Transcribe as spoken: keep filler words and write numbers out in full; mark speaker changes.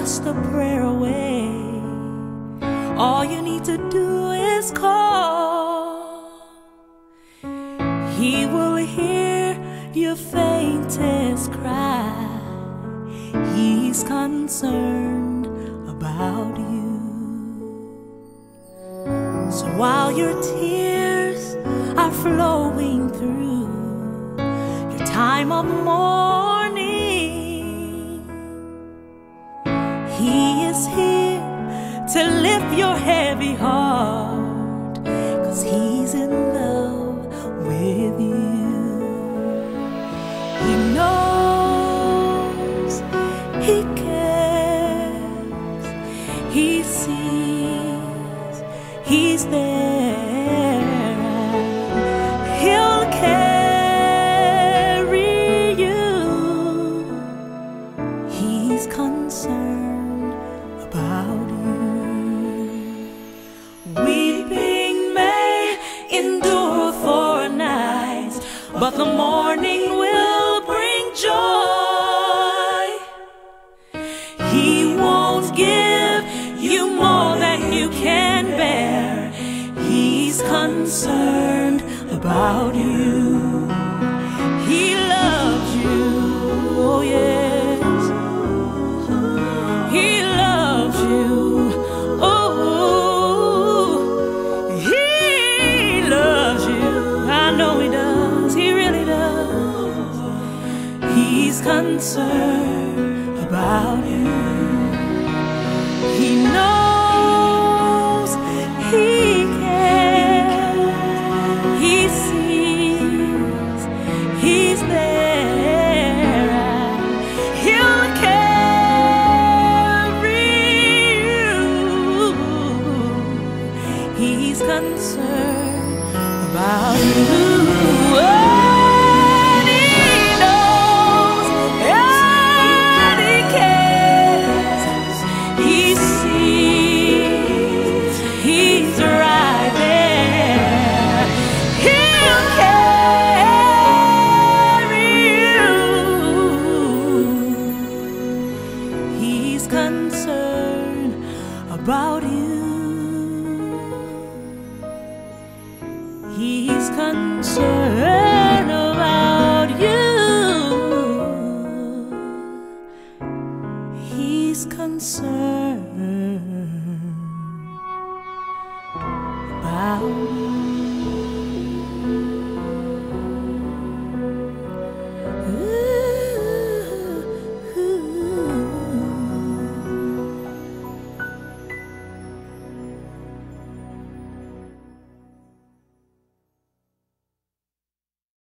Speaker 1: just a prayer away. All you need to do is call. He will hear your faintest cry. He's concerned about you. So while your tears are flowing through your time of mourning, He is here to lift your heavy heart, 'cause He's in love with you. He knows, He cares, He sees, He's there. He'll carry you. He's concerned about you. Weeping may endure for a night, but the morning will bring joy. He won't give you more than you can bear. He's concerned about you. He loves you, oh yes. He loves you, oh. He loves you, I know He does, He really does. He's concerned about you. He knows, He cares, He sees, He's there. He'll carry you. He's concerned about you. And He knows, and He cares. He sees, He's right there. He'll carry you. He's concerned about you. He's concerned about you. He's concerned